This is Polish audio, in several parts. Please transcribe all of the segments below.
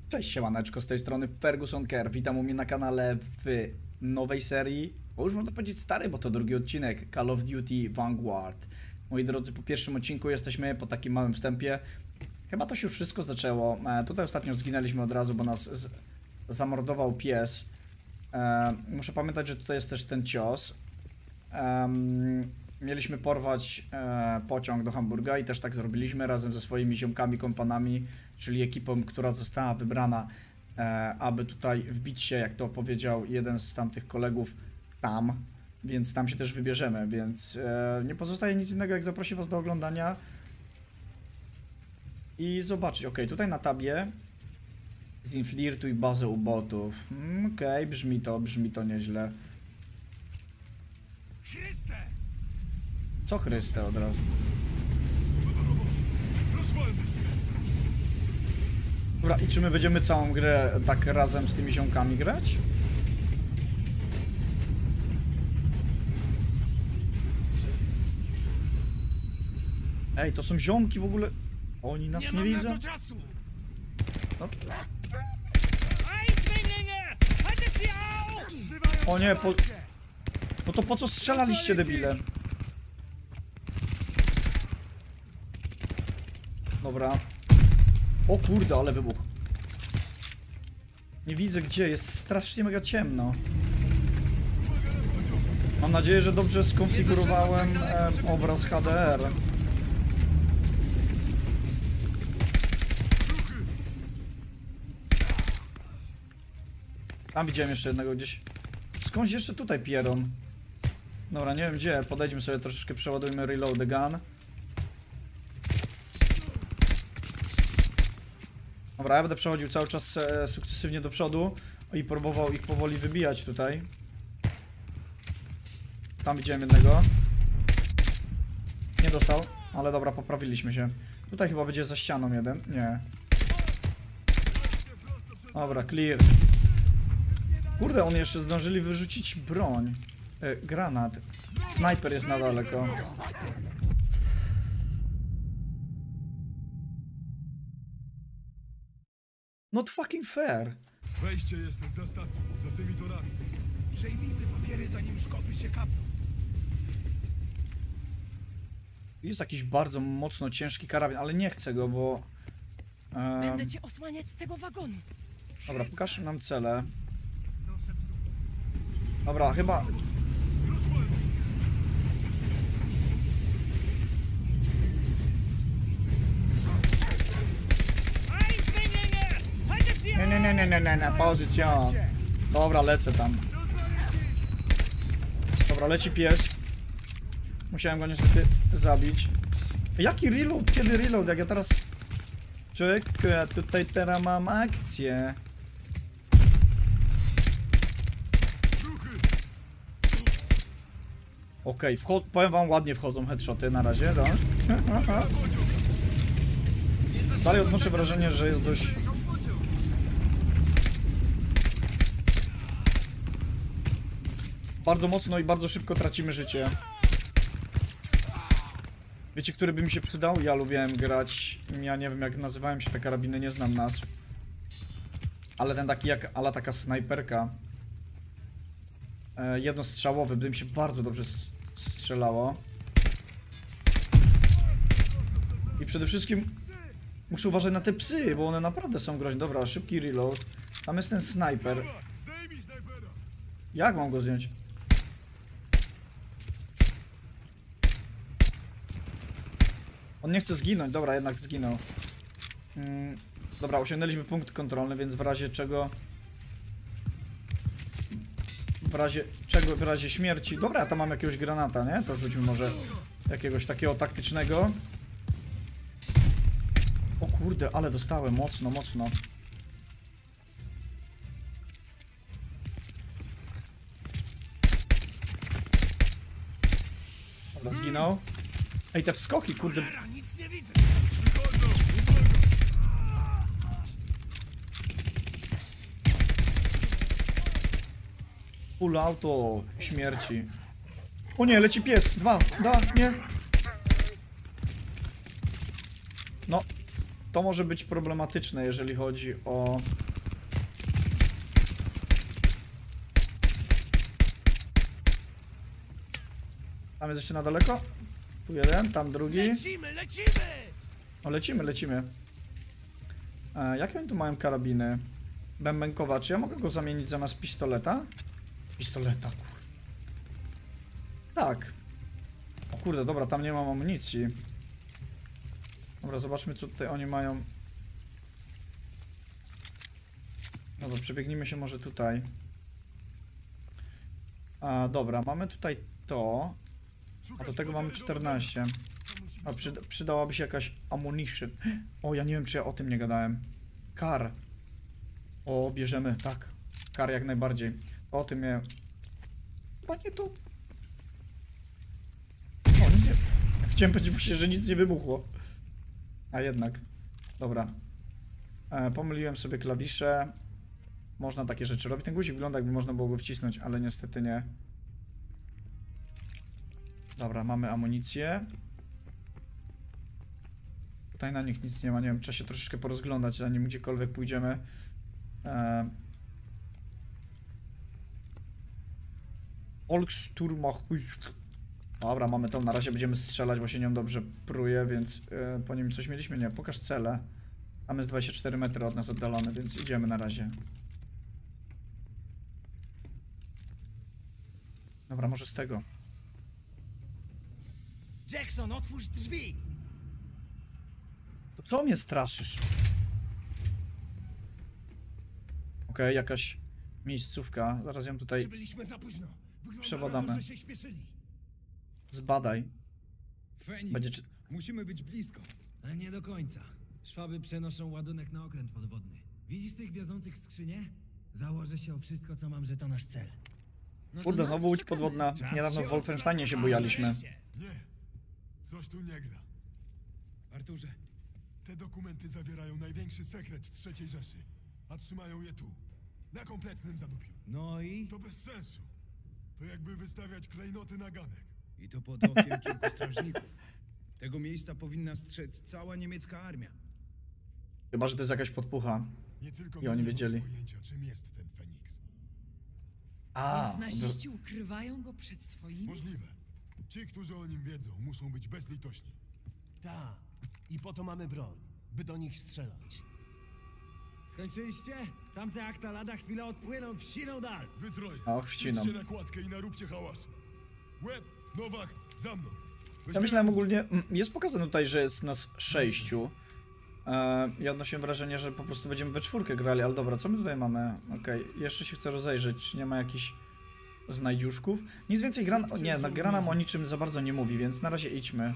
Cześć, siemaneczko, z tej strony Ferguson Care. Witam u mnie na kanale w nowej serii, bo już można powiedzieć stary, bo to drugi odcinek Call of Duty Vanguard. Moi drodzy, po pierwszym odcinku jesteśmy po takim małym wstępie. Chyba to się już wszystko zaczęło. Tutaj ostatnio zginęliśmy od razu, bo nas zamordował pies. Muszę pamiętać, że tutaj jest też ten cios. Mieliśmy porwać pociąg do Hamburga i też tak zrobiliśmy razem ze swoimi ziomkami, kompanami, czyli ekipą, która została wybrana, aby tutaj wbić się, jak to powiedział jeden z tamtych kolegów, tam, więc tam się też wybierzemy, więc nie pozostaje nic innego, jak zaprosić was do oglądania i zobaczyć. Ok, tutaj na tabie zinfiltruj bazę ubotów. Okej, brzmi to nieźle. Co Chryste od razu? Dobra, i czy my będziemy całą grę tak razem z tymi ziomkami grać? Ej, to są ziomki w ogóle. Oni nas nie widzą? No. O nie, no to po co strzelaliście, debile? Dobra. O kurde, ale wybuch. Nie widzę gdzie, jest strasznie mega ciemno. Mam nadzieję, że dobrze skonfigurowałem obraz HDR. Tam widziałem jeszcze jednego gdzieś. Skądś jeszcze tutaj pieron. Dobra, nie wiem gdzie, podejdźmy sobie troszeczkę, przeładujmy reload the gun. Dobra, ja będę przechodził cały czas sukcesywnie do przodu i próbował ich powoli wybijać tutaj. Tam widziałem jednego. Nie dostał, ale dobra, poprawiliśmy się. Tutaj chyba będzie za ścianą jeden. Nie. Dobra, clear. Kurde, oni jeszcze zdążyli wyrzucić broń. Granat. Snajper jest na daleko. Not fucking fair. Wejście jest za stacją, za tymi torami. Przejmijmy papiery, zanim szkopy się kapną. Jest jakiś bardzo mocno ciężki karabin, ale nie chcę go, bo... Będę cię osłaniać z tego wagonu. Dobra, pokaż nam cele. Dobra, chyba... Nie, pozycja. Dobra, lecę tam. Dobra, leci pies. Musiałem go niestety zabić. Jaki reload? Kiedy reload? Jak ja teraz... Czekaj, ja tutaj teraz mam akcję. Okej, powiem wam, ładnie wchodzą headshoty na razie, tak? Dalej odnoszę wrażenie, że jest dość... Bardzo mocno i bardzo szybko tracimy życie. Wiecie, który by mi się przydał? Ja lubiłem grać... Ja nie wiem, jak nazywają się te karabiny, nie znam nazw. Ale ten taki jak... ala taka snajperka. Jednostrzałowy, by mi się bardzo dobrze strzelało. I przede wszystkim... Muszę uważać na te psy, bo one naprawdę są groźne. Dobra, szybki reload. Tam jest ten snajper. Jak mam go zdjąć? On nie chce zginąć, dobra, jednak zginął. Dobra, osiągnęliśmy punkt kontrolny, więc w razie czego... W razie śmierci... Dobra, tam mam jakiegoś granata, nie? To rzućmy może jakiegoś takiego taktycznego. O kurde, ale dostałem mocno. Dobra, zginął. Ej, te wskoki, kurde. Full auto śmierci. O nie, leci pies. Nie. No. to może być problematyczne, jeżeli chodzi o... Tam jest jeszcze na daleko? Tu jeden, tam drugi. Lecimy! O, lecimy. Jakie oni tu mają karabiny? Bębenkowa, czy ja mogę go zamienić zamiast pistoleta? Pistoleta, kur... Tak. O kurde, dobra, tam nie mam amunicji. Dobra, zobaczmy, co tutaj oni mają. Dobra, przebiegnijmy się może tutaj. Dobra, mamy tutaj to. A do tego mamy 14. A przydałaby się jakaś ammunition. O, ja nie wiem, czy ja o tym nie gadałem. Kar. O, bierzemy, tak. Kar jak najbardziej. O tym miałem. Chyba nie to. O, nic nie... Chciałem powiedzieć właśnie, że nic nie wybuchło. A jednak. Dobra. Pomyliłem sobie klawisze. Można takie rzeczy robić. Ten guzik wygląda, jakby można było go wcisnąć, ale niestety nie. Dobra, mamy amunicję. Tutaj na nich nic nie ma, nie wiem, trzeba się troszeczkę porozglądać, zanim gdziekolwiek pójdziemy. Volkssturmach. Dobra, mamy tą, na razie będziemy strzelać, bo się nią dobrze pruje, więc po nim coś mieliśmy? Nie, pokaż cele. Tam jest 24 metry od nas oddalony, więc idziemy na razie. Dobra, może z tego. Jackson, otwórz drzwi! To co mnie straszysz? Okej, jakaś miejscówka. Zaraz ją tutaj Przybyliśmy za późno. Wygląda przebadamy. na to, że się śpieszyli. Zbadaj. Feniks, Będzie czy... musimy być blisko. A nie do końca. Szwaby przenoszą ładunek na okręt podwodny. Widzisz tych wiozących skrzynie? Założę się o wszystko, co mam, że to nasz cel. No to Kurde, na co znowu łódź czekamy? podwodna. Czas Niedawno się w Wolfensteinie się bujaliśmy. Nie, coś tu nie gra. Arturze, Te dokumenty zawierają największy sekret III Rzeszy, a trzymają je tu, na kompletnym zadupiu. No i? To bez sensu. To jakby wystawiać klejnoty na ganek. i to pod okiem kilku strażników. Tego miejsca powinna strzec cała niemiecka armia. Chyba, że to jest jakaś podpucha. Nie tylko I oni my nie wiedzieli. mamy pojęcia, czym jest ten Feniks. Więc naziści ukrywają go przed swoimi? Możliwe. Ci, którzy o nim wiedzą, muszą być bezlitośni. Tak. I po to mamy broń, by do nich strzelać. Skończyliście? Tamte akta lada chwilę odpłyną w siną dal. Wy troje, Och, wcinam. idźcie na kładkę i naróbcie hałasu. Łeb, Nowak, za mną. Ja myślałem ogólnie, jest pokazane tutaj, że jest nas 6. Ja odnosiłem wrażenie, że po prostu będziemy we czwórkę grali, ale dobra, co my tutaj mamy? Okej, jeszcze się chcę rozejrzeć, czy nie ma jakichś znajdziuszków. Nic więcej gra nam o niczym za bardzo nie mówi, więc na razie idźmy.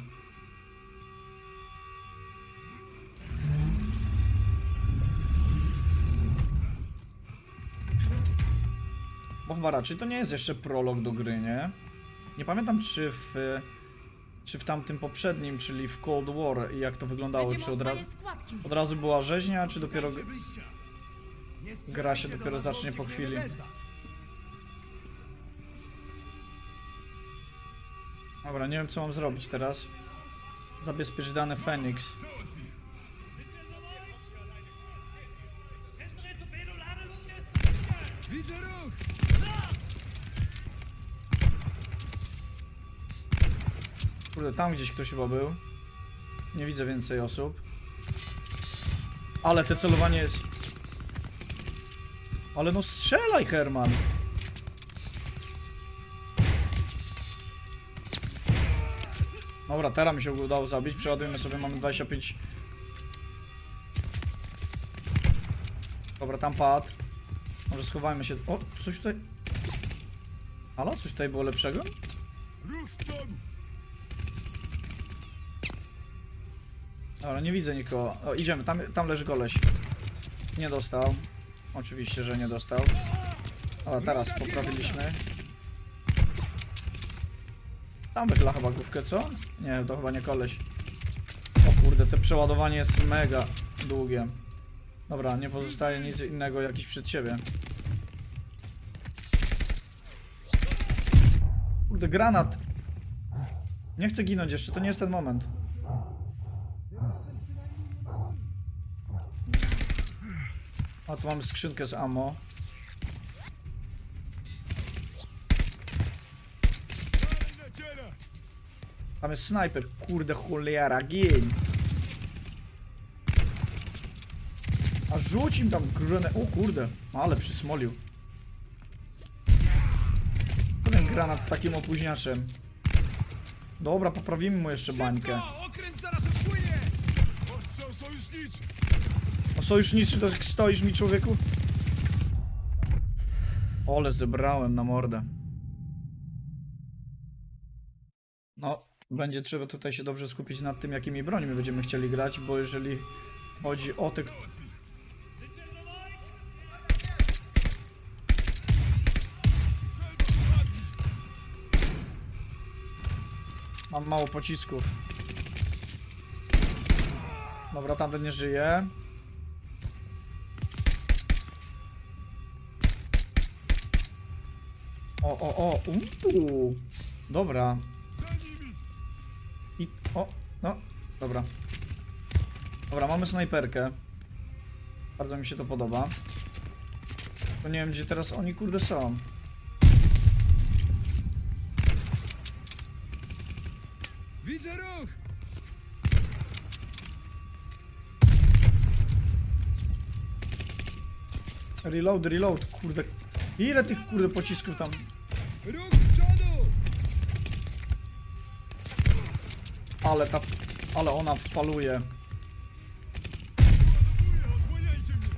Bo chyba raczej to nie jest jeszcze prolog do gry, nie? Nie pamiętam, czy w tamtym poprzednim, czyli w Cold War, jak to wyglądało, Będziemy czy osłaniać składki. od razu była rzeźnia, czy dopiero Szukajcie wyjścia. Nie gra się strzelajcie dopiero do nas, zacznie bo po uciekniemy chwili. bez was. Dobra, nie wiem, co mam zrobić teraz. Zabezpiecz dane Feniks. Załatwię. Widzę ruch! Kurde, tam gdzieś ktoś chyba był. Nie widzę więcej osób. Ale te celowanie jest... Ale no strzelaj, Herman! Dobra, teraz mi się udało zabić. Przeładujmy sobie, mamy 25. Dobra, tam padł. Może schowajmy się... O, coś tutaj... Halo? Coś tutaj było lepszego? Ruch z przodu. Dobra, nie widzę nikogo. O, idziemy, tam leży koleś. Nie dostał. Oczywiście, że nie dostał. Dobra, teraz poprawiliśmy. Tam wychyla chyba główkę, co? Nie, to chyba nie koleś. O kurde, te przeładowanie jest mega długie. Dobra, nie pozostaje nic innego jak iść przed siebie. Kurde, granat! Nie chcę ginąć jeszcze, to nie jest ten moment. A tu mamy skrzynkę z ammo. Dalej naciera! Tam jest snajper, kurde cholera, gień. A rzuć im tam granat. O kurde, ale przysmolił. Ten granat z takim opóźniaczem. Dobra, poprawimy mu jeszcze bańkę. Szybko! Okręt zaraz odpłynie! Ostrzał sojuszniczy! O sojuszniczy, to jak stoisz mi, człowieku? Ole, zebrałem na mordę. No, będzie trzeba tutaj się dobrze skupić nad tym, jakimi brońmi będziemy chcieli grać, bo jeżeli chodzi o te... Mam mało pocisków. Dobra, tamten nie żyje. O. Dobra. Za nimi! I... O, no. Dobra. Dobra, mamy snajperkę. Bardzo mi się to podoba. Tylko nie wiem, gdzie teraz oni kurde są. Widzę ruch! Reload, kurde. Ile tych kurde pocisków tam? Ruch z przodu! Ale ona faluje. Ładuję, osłaniajcie mnie!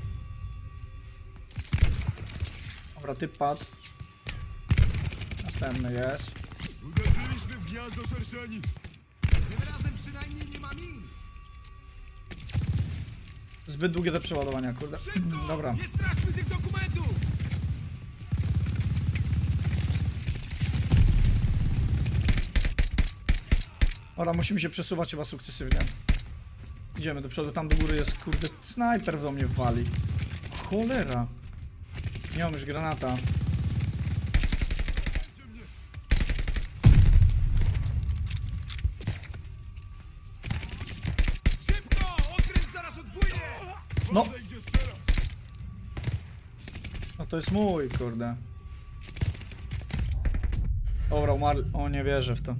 Dobra, typ padł. Następny jest. Uderzyliśmy w gniazdo szerszeni! Tym razem przynajmniej nie ma min. Zbyt długie te przeładowania, kurde. Szybko! Dobra. Nie stracimy tych dokumentów! Dobra, musimy się przesuwać chyba sukcesywnie. Idziemy do przodu, tam do góry jest, kurde, snajper do mnie wali. Cholera. Nie mam już granata. Szybko! Okręt zaraz odpłynie! No. Uważaj, gdzie strzelasz! No to jest mój, kurde. Dobra, umarł. O, nie wierzę w to.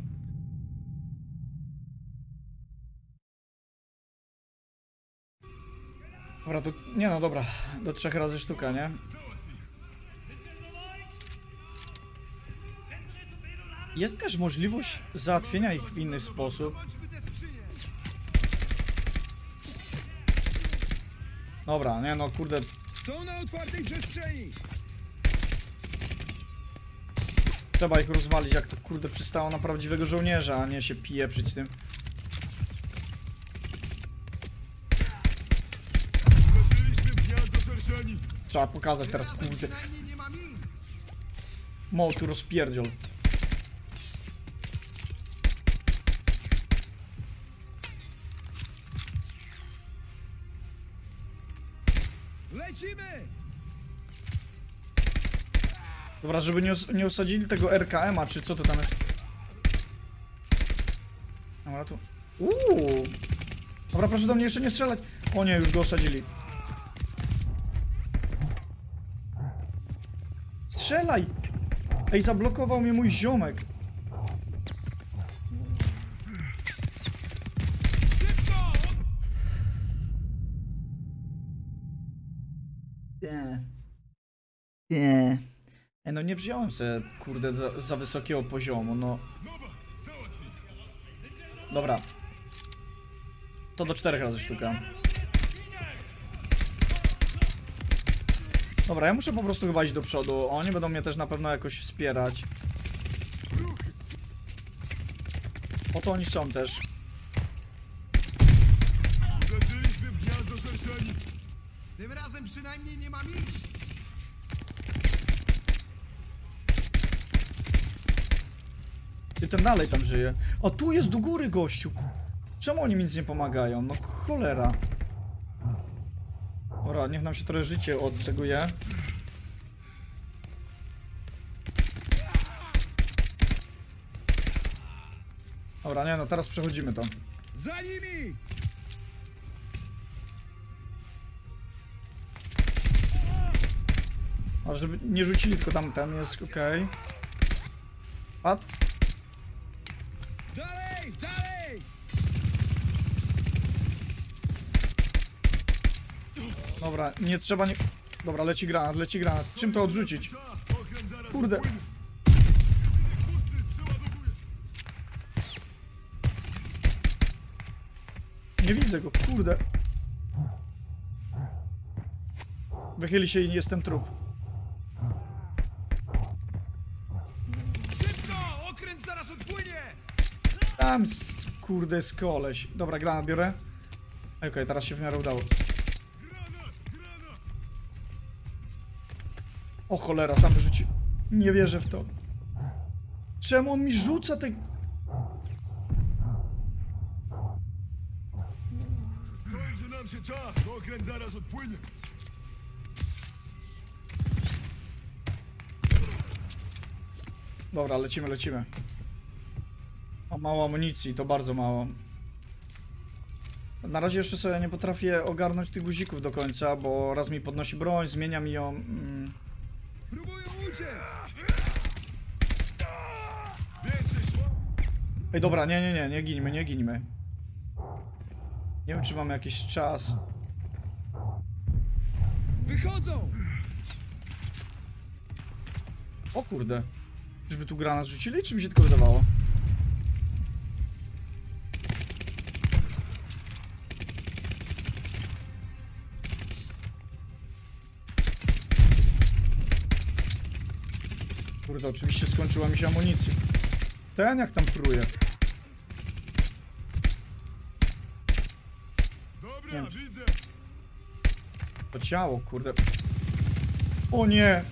Dobra, to... Nie no, dobra. Do 3 razy sztuka, nie? Jest jakaś możliwość załatwienia ich w inny sposób? Bądźmy te skrzynie! Dobra, nie no, kurde. Są na otwartej przestrzeni! Trzeba ich rozwalić, jak to kurde przystało na prawdziwego żołnierza, a nie się pieprzyć z tym. Uderzyliśmy w gniazdo szerszeni! Trzeba pokazać teraz, Tym razem kurde. przynajmniej nie ma min. Mołtu rozpierdziol. Lecimy! Dobra, żeby nie osadzili tego RKM-a, czy co to tam jest? Dobra, tu... Dobra, proszę do mnie jeszcze nie strzelać. O nie, już go osadzili. Strzelaj! Ej, zablokował mnie mój ziomek. Szybko! Nie. No nie wziąłem sobie, kurde, za wysokiego poziomu, no. Nowa! Załatwię! Dobra. To do 4 razy sztuka. Dobra, ja muszę po prostu chyba iść do przodu. Oni będą mnie też na pewno jakoś wspierać. Po to oni są też. Uderzyliśmy w gniazdo szerszeni! Tym razem przynajmniej nie ma min. I ten dalej tam żyje. O, tu jest do góry, gościu. Czemu oni mi nic nie pomagają? No cholera. Dobra, niech nam się trochę życie odteguje. Dobra, nie no, teraz przechodzimy to. Za nimi! Ale żeby nie rzucili, tylko tamten jest okej. Padł? Dalej, dalej! Dobra, nie trzeba nie... Dobra, leci granat, leci granat. Czym to odrzucić? Czas, okręt zaraz Kurde. odpłynie. Jest pusty, przeładowuję. Nie widzę go, kurde. Wychyli się i jestem trup. Szybko! Okręt zaraz odpłynie! Tam, kurde, jest koleś. Dobra, granat biorę. Okej, teraz się w miarę udało. Granat, granat. O cholera, sam wyrzucił. Nie wierzę w to. Czemu on mi rzuca te... Kończy nam się czas, okręt zaraz odpłynie. Dobra, lecimy, lecimy. Mam mało amunicji, to bardzo mało. Na razie jeszcze sobie nie potrafię ogarnąć tych guzików do końca, bo raz mi podnosi broń, zmienia mi ją. Próbują uciec! Więcej szła. Ej, dobra, nie ginimy, nie ginimy. Nie wiem, czy mamy jakiś czas. Wychodzą! O kurde. Czyżby tu granat rzucili, czy mi się tylko wydawało? Kurde, oczywiście skończyła mi się amunicji. Ten jak tam pruje. Dobra, Nie. widzę. To ciało, kurde. O nie!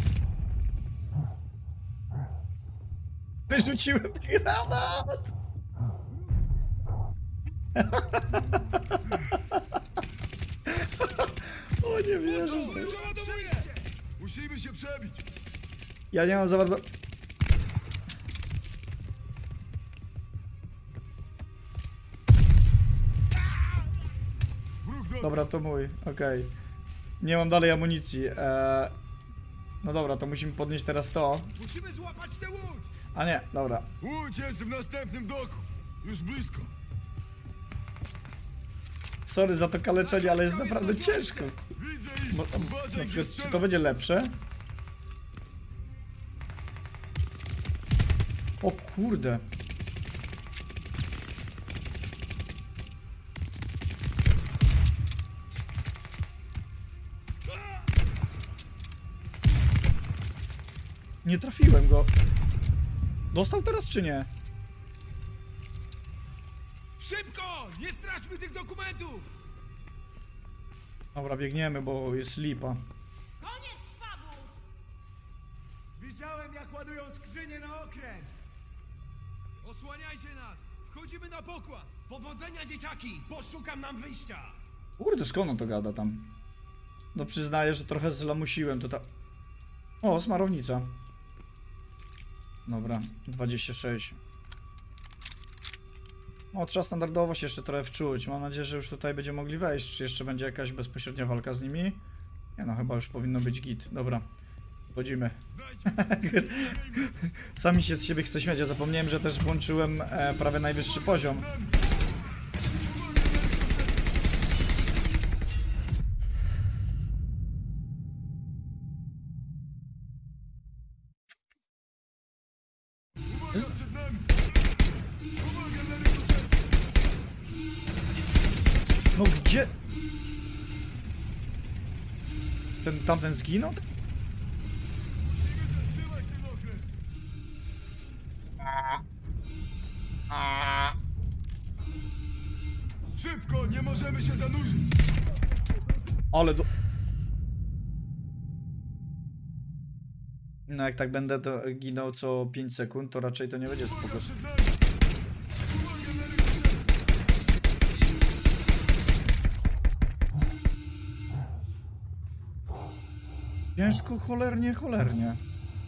Wyrzuciłem granat! O, nie wierzę. Przeładowuję. Musimy się przebić. Ja nie mam za bardzo... Wróg dostał. Dobra, to mój, okej. Nie mam dalej amunicji. No dobra, to musimy podnieść teraz to. Musimy złapać tę łódź! A nie, dobra. Łódź jest w następnym doku. Już blisko. Sorry za to kaleczenie, ale jest naprawdę ciężko. Widzę ich. Na Uważaj, przykład, że czy to będzie lepsze? O kurde. Nie trafiłem go. Dostał teraz czy nie? Szybko! Nie straćmy tych dokumentów! Dobra, biegniemy, bo jest lipa. Koniec szwabów! Widziałem, jak ładują skrzynię na okręt. Osłaniajcie nas! Wchodzimy na pokład! Powodzenia, dzieciaki! Poszukam nam wyjścia. Kurde, skąd on to gada tam? No przyznaję, że trochę zlamusiłem to ta... O, smarownica. Dobra, 26. O, trzeba standardowo się jeszcze trochę wczuć. Mam nadzieję, że już tutaj będziemy mogli wejść. Czy jeszcze będzie jakaś bezpośrednia walka z nimi? Nie no, chyba już powinno być git. Dobra, wchodzimy. Sami się z siebie chcę śmiać. Ja zapomniałem, że też włączyłem prawie najwyższy poziom. Uwaga przed nami. Uwaga na rykoszetu. No gdzie? Tamten zginął? Musimy zatrzymać ten okręt. Szybko, nie możemy się zanurzyć. Ale do... No jak tak będę to ginął co 5 sekund, to raczej to nie będzie spoko. Uwaga przed nami. Uwaga na rykoszetu. Ciężko, cholernie.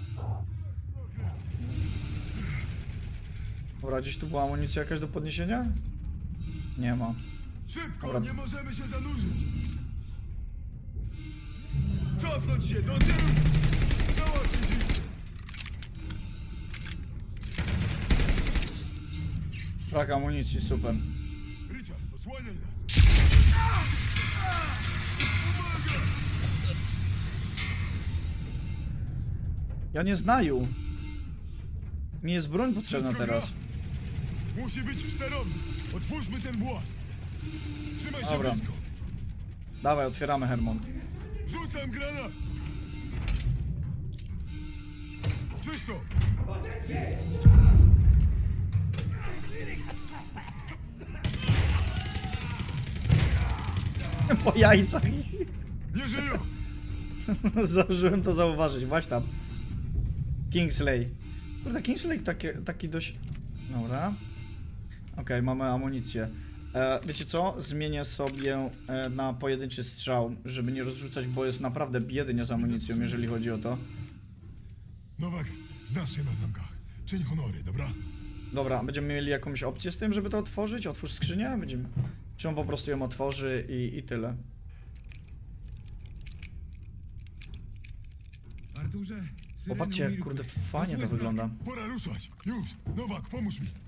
Dobra, gdzieś tu była amunicja jakaś do podniesienia? Nie ma. Szybko, Dobra. nie możemy się zanurzyć. Co Cofnąć się do tyłu! Załatwić ich! Brak amunicji, super. Richard, osłaniaj nas! Ja nie znają. Mi jest broń potrzebna Wszystko teraz. gra? Musi być w sterowni. Otwórzmy ten włas. Trzymaj się Dobra. blisko. Dawaj, otwieramy Hermont. Rzucam granat! Czysto! Po jajcach. Nie żyją! Zdążyłem to zauważyć, właśnie tam. Kingsley. Kurde, Kingsley taki dość... Dobra. Okej, mamy amunicję. Wiecie co? Zmienię sobie na pojedynczy strzał, żeby nie rozrzucać, bo jest naprawdę biednie z amunicją, jeżeli chodzi o to. Nowak, znasz się na zamkach. Czyń honory, dobra? Dobra, będziemy mieli jakąś opcję z tym, żeby to otworzyć? Otwórz skrzynię? Będziemy... Czy on po prostu ją otworzy i tyle? Arturze, syreny Popatrzcie, umilkły. kurde, fajnie to zły znak. wygląda. Pora ruszać. Już! Nowak, pomóż mi!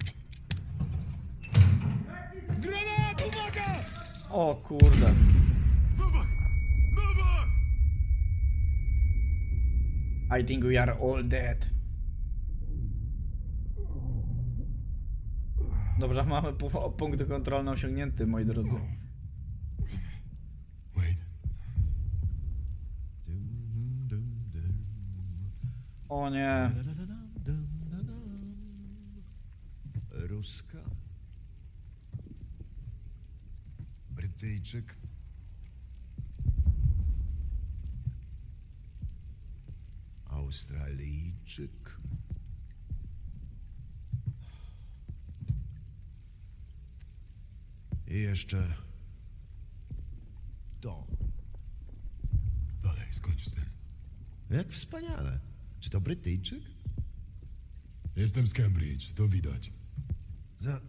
Granat, uwaga! O kurde. Nowak! Nowak! I think we are all dead. Dobra, mamy punkt kontrolny osiągnięty, moi drodzy. Wait. O nie. Ruska. Brytyjczyk. Australijczyk. I jeszcze to. Dalej, skończ z tym. Jak wspaniale. Czy to Brytyjczyk? Jestem z Cambridge, to widać. Za...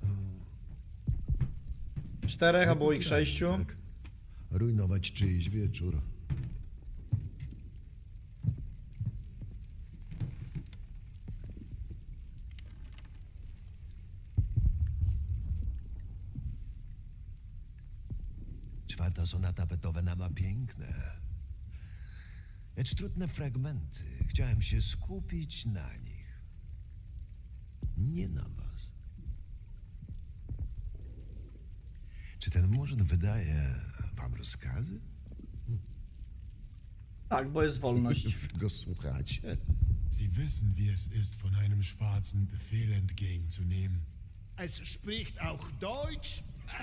4 albo ich 6. Tak. Rujnować czyjś wieczór. Czwarta sonata Beethovena ma piękne, lecz trudne fragmenty. Chciałem się skupić na nich. Nie na was. Czy ten murzyn wydaje wam rozkazy? Tak, bo jest wolność. Wy go słuchacie? Sie wissen, wie es ist, von einem Schwarzen Befehl entgegenzunehmen. Es spricht auch Deutsch?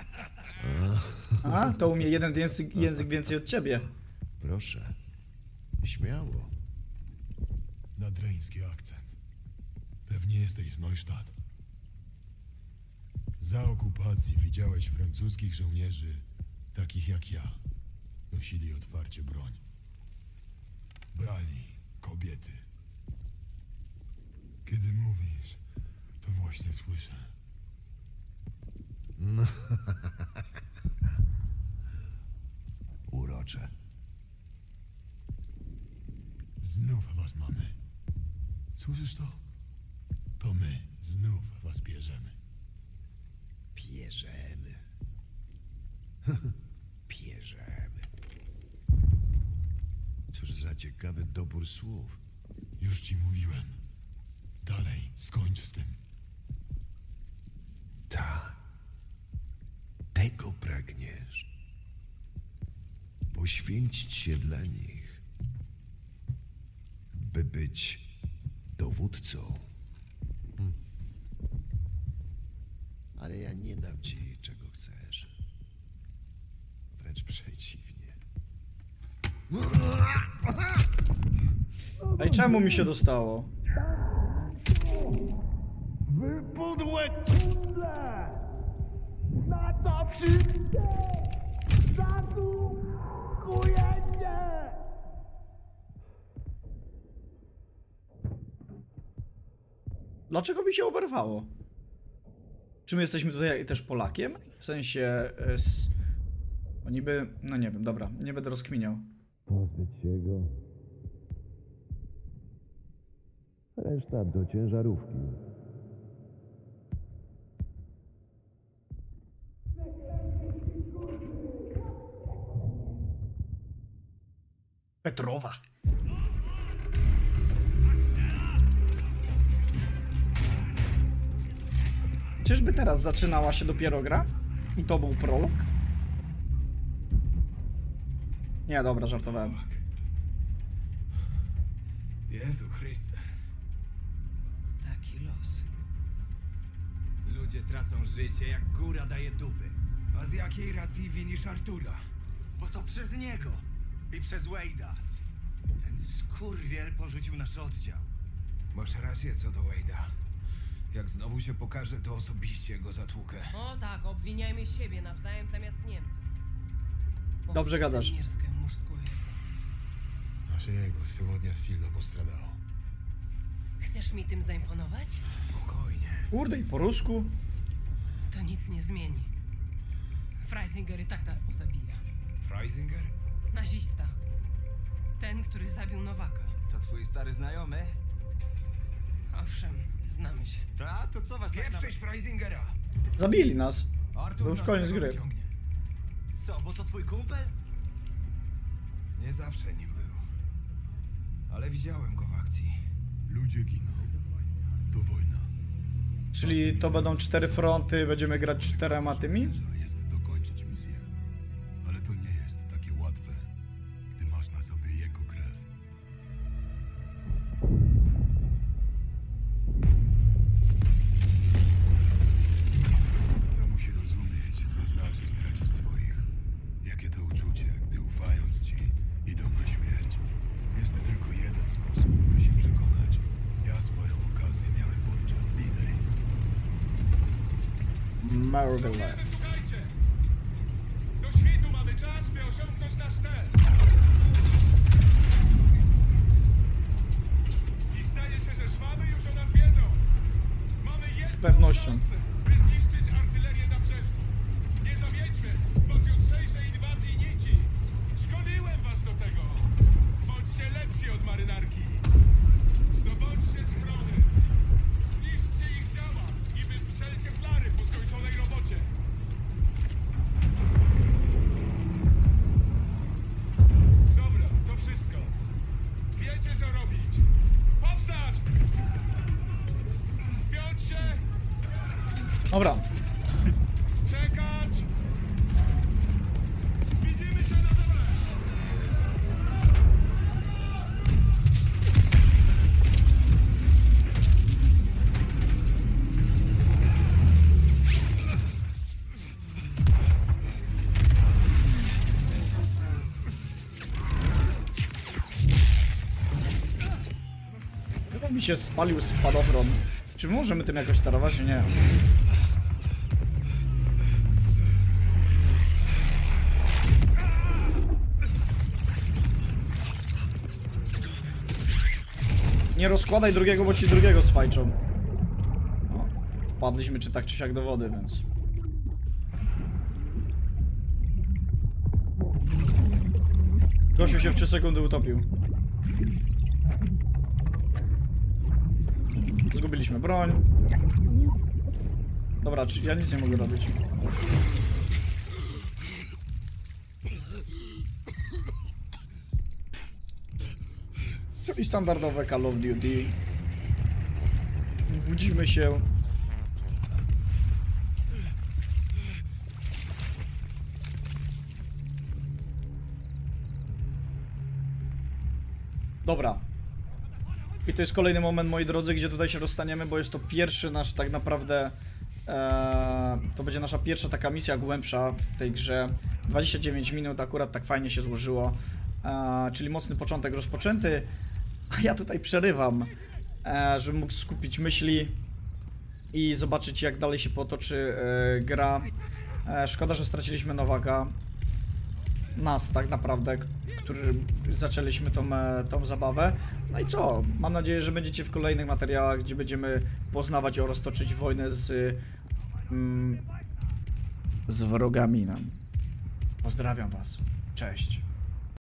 A, to umie jeden język więcej od ciebie. Proszę. Śmiało. Nadreński akcent. Pewnie jesteś z Neustadt. Za okupacji widziałeś francuskich żołnierzy, takich jak ja. Nosili otwarcie broń. Brali kobiety. Kiedy mówisz, to właśnie słyszę. Urocze. Znów was mamy. Słyszysz to? To my znów was bierzemy. Pierzemy. Pierzemy. Cóż za ciekawy dobór słów. Już ci mówiłem. Dalej, skończ z tym. Tak. Tego pragniesz. Poświęcić się dla nich, by być dowódcą. Ale ja nie dam ci, czego chcesz. Wręcz przeciwnie. Ej, czemu mi się dostało? Wypudłe kundle! Na to wszystkie! Zasługujecie! Dlaczego mi się oberwało? Czy my jesteśmy tutaj też Polakiem? W sensie... bo niby... No nie wiem, dobra, nie będę rozkminiał. Pozbyć się go. Reszta do ciężarówki. Petrowa. Czyżby teraz zaczynała się dopiero gra? I to był prolog? Nie, dobra, żartowałem. Jezu Chryste. Taki los. Ludzie tracą życie, jak góra daje dupy. A z jakiej racji winisz Artura? Bo to przez niego i przez Wade'a. Ten skurwiel porzucił nasz oddział. Masz rację co do Wade'a. Jak znowu się pokaże, to osobiście go zatłukę. O tak, obwiniajmy siebie nawzajem zamiast Niemców. Dobrze gadasz. Nasze jego сегодня сильно пострадал. Chcesz mi tym zaimponować? Spokojnie. Kurde, i po rusku. To nic nie zmieni. Freisinger i tak nas pozabija. Freisinger? Nazista. Ten, który zabił Nowaka. To twój stary znajomy? Owszem, znamy się. Ta? To co was tak na... Pieprzyć Freisingera! Zabili nas. Artur To już nas koniec z tego gry. wyciągnie. Co, bo to twój kumpel? Nie zawsze nim był. Ale widziałem go w akcji. Ludzie giną. To wojna. Czyli to będą 4 fronty, będziemy grać 4 tymi? Jest dokończyć misję. Ale to nie jest takie łatwe, gdy masz na sobie jego krew. Dowódca musi rozumieć, co znaczy stracić swoich. Jakie to uczucie, gdy ufając ci, idą na śmierć. Jest tylko jeden sposób, by się przekonać. Ja swoją okazję miałem podczas D-Day. Marvel. Słuchajcie! Do świtu mamy czas, by osiągnąć nasz cel. I zdaje się, że Szwaby już o nas wiedzą. Mamy jedną Z pewnością. szansę, by zniszczyć artylerię na brzeżu. Nie zawiedźmy, bo z jutrzejszej inwazji nici. Szkoliłem was do tego. Bądźcie lepsi od marynarki. Zdobądźcie schrony. Zniszczcie ich działa i wystrzelcie flary po skończonej robocie. Dobra, to wszystko. Wiecie, co robić. Powstać! Wpiąć się! Dobra. Czekać! Widzimy się na dole! Chyba mi się spalił spadochron. Czy możemy tym jakoś sterować? Nie. Nie rozkładaj drugiego, bo ci drugiego sfajczą. O, wpadliśmy czy tak czy siak do wody, więc... Gościu się w 3 sekundy utopił. Zgubiliśmy broń. Dobra, ja nic nie mogę robić. Czyli standardowe Call of Duty. Budzimy się. Dobra. I to jest kolejny moment, moi drodzy, gdzie tutaj się rozstaniemy, bo jest to pierwszy nasz tak naprawdę... to będzie nasza pierwsza taka misja głębsza w tej grze. 29 minut, akurat tak fajnie się złożyło. Czyli mocny początek rozpoczęty. A ja tutaj przerywam, żebym mógł skupić myśli i zobaczyć, jak dalej się potoczy gra. Szkoda, że straciliśmy Nowaka. Nas tak naprawdę, którzy zaczęliśmy tą zabawę. No i co? Mam nadzieję, że będziecie w kolejnych materiałach, gdzie będziemy poznawać oraz toczyć wojnę z wrogami nam. Pozdrawiam was. Cześć.